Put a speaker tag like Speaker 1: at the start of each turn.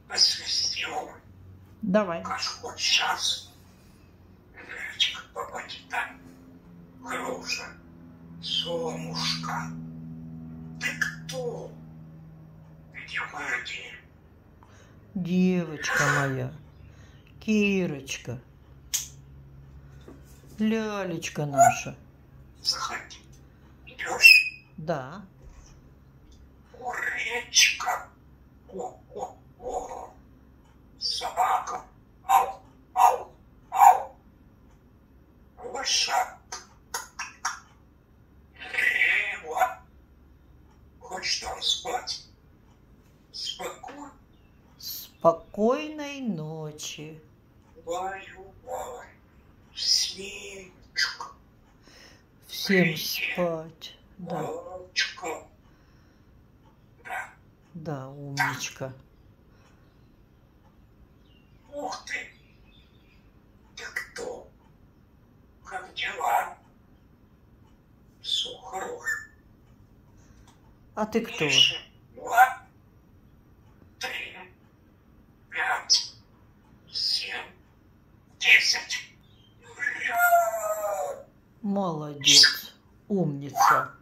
Speaker 1: освистел.
Speaker 2: Давай.
Speaker 1: Аж вот сейчас. Речка попадет. Груша. Солнышко. Ты кто? Где моя
Speaker 2: Девочка моя, Кирочка, лялечка наша.
Speaker 1: Заходи. Идешь?
Speaker 2: Да.
Speaker 1: О, речка. О. Собака. Ау, ау, ау. Лошадь. Рева. Хочешь там спать? Спокойно.
Speaker 2: Спокойной ночи.
Speaker 1: Баю-бай. Снежка.
Speaker 2: Всем спать. Да.
Speaker 1: Мамочка. Да.
Speaker 2: Да, умничка.
Speaker 1: Ух ты. Ты кто? Как дела? Все хорошо.
Speaker 2: А ты кто?
Speaker 1: 2, 3, 5, 7, 10.
Speaker 2: Молодец. Умница.